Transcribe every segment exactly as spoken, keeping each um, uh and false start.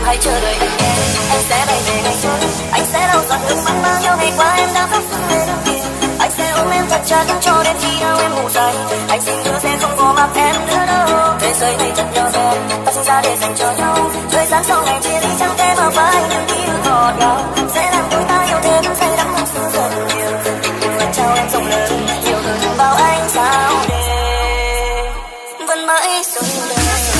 hãy chờ đợi anh nhé, anh sẽ bay về ngày xuân, anh sẽ lau giọt nước mắt bao nhiêu ngày qua em đã khóc sưng lên kia. Anh sẽ ôm em thật chặt cho đến khi nào em ngủ say, anh xin hứa sẽ không bỏ mặc em nữa đâu. Thế giới này thật nhỏ bé, ta sinh ra để dành cho nhau, thời gian sau này chia ly chẳng thể bao vai những ký ức ngọt ngào sẽ làm đôi ta yêu thêm say đắm hơn xưa rất nhiều. Tình yêu anh trao em rộng lớn, nhiều hơn bao ánh sao đêm vẫn mãi sống đời.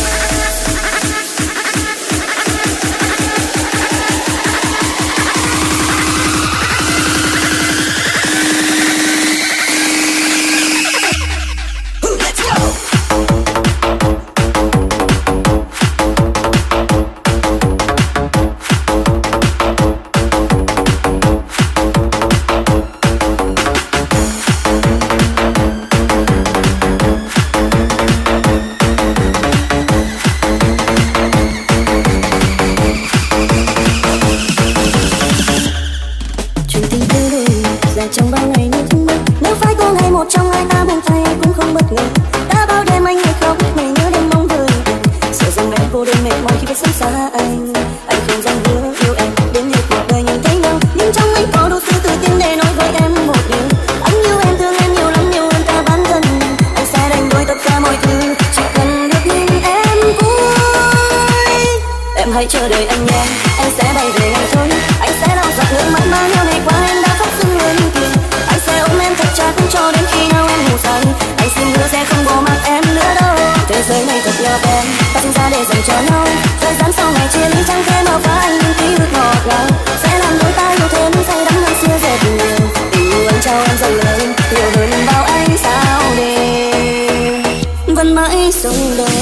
Trong bao ngày như thương mất, nếu phải có ngày một trong hai ta buông tay cũng không bất ngờ. Đã bao đêm anh ngày khóc, ngày nhớ đêm mong vời anh, sợ rằng em cô đơn mệt mỏi khi phải sống xa anh. Anh không dám hứa yêu em đến hết cuộc đời nhìn thấy nhau, nhưng trong anh có đủ sự tự tin để nói với em một điều. Anh yêu em, thương em nhiều lắm, nhiều hơn cả bản thân. Anh sẽ đánh đổi tất cả mọi thứ chỉ cần được nhìn em vui. Em hãy chờ đợi anh nhé, anh sẽ bay về ngày thôi, anh sẽ lau giọt nước mắt bao nhiêu ngày qua em đã khóc sưng lên kia. Anh sẽ ôm em thật chặt cho đến khi nào em ngủ say, anh xin hứa sẽ không bỏ mặc em nữa đâu. Thế giới này thật nhỏ bé, ta sinh ra để dành cho nhau, thời gian sau này chia ly chẳng thể nào phá anh những ký ức ngọt ngào sẽ làm đôi ta yêu thêm say đắm hơn xưa rất nhiều. Tình yêu anh trao em rộng lớn, nhiều hơn bao ánh sao đêm vẫn mãi sống đời.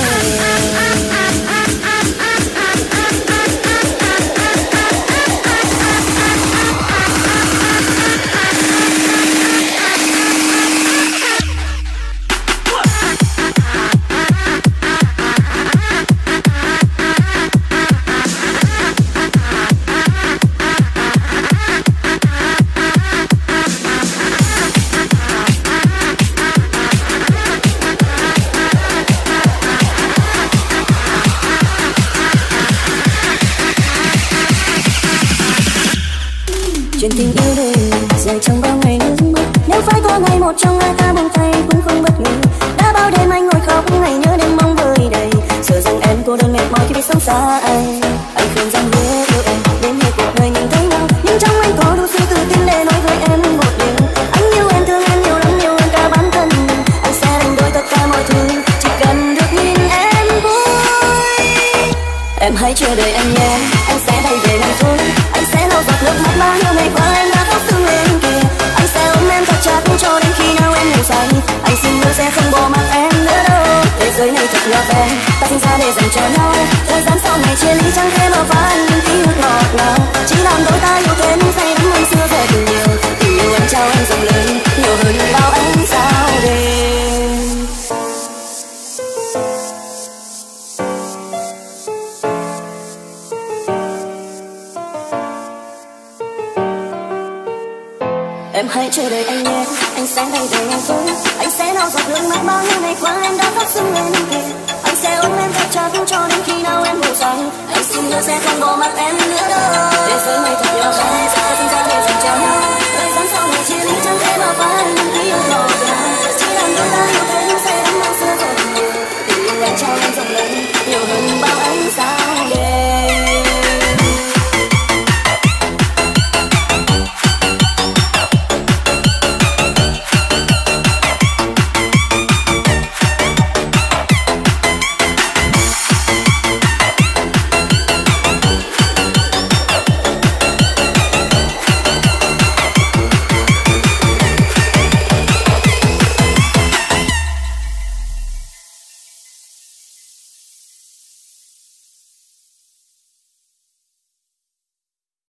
Chuyện tình yêu đời dài trong bao ngày nước mắt, nếu phải có ngày một trong hai ta buông tay cũng không bất ngờ. Đã bao đêm anh ngồi khóc, ngày nhớ đêm mong vời đầy, sợ rằng em cô đơn mệt mỏi khi phải sống xa anh. Anh không dám hứa yêu em đến hết cuộc đời nhìn thấy nhau, nhưng trong anh có đủ sự tự tin để nói với em một điều. Anh yêu em, thương em nhiều lắm, nhiều hơn cả bản thân. Anh sẽ đánh đổi tất cả mọi thứ chỉ cần được nhìn em vui. Em hãy chờ đợi anh nhé, anh sẽ bay về ngày thôi, anh sẽ lau giọt nước mắt bao nhiêu ngày qua em đã khóc sưng lên kia. Anh sẽ ôm em thật chặt cho đến khi nào em ngủ say, anh xin hứa sẽ không bỏ mặc em nữa đâu. Thế giới này thật nhỏ bé, ta sinh ra để dành cho nhau, thời gian sau này chia ly chẳng thể nào phá anh những ký ức ngọt ngào chỉ làm đôi ta yêu thêm say đắm hơn xưa rất nhiều. Tình yêu anh trao em rộng lớn, nhiều hơn bao ánh sao đêm. Em hãy chờ đợi anh nhé, anh sẽ bay về ngày tối, anh sẽ lau giọt nước mắt bao nhiêu ngày qua em đã khóc sưng lên kia. Anh sẽ ôm em thật chặt cho đến khi nào em ngủ say, anh xin hứa sẽ không bỏ mặc em nữa đâu. Thế giới này thật nhỏ bé.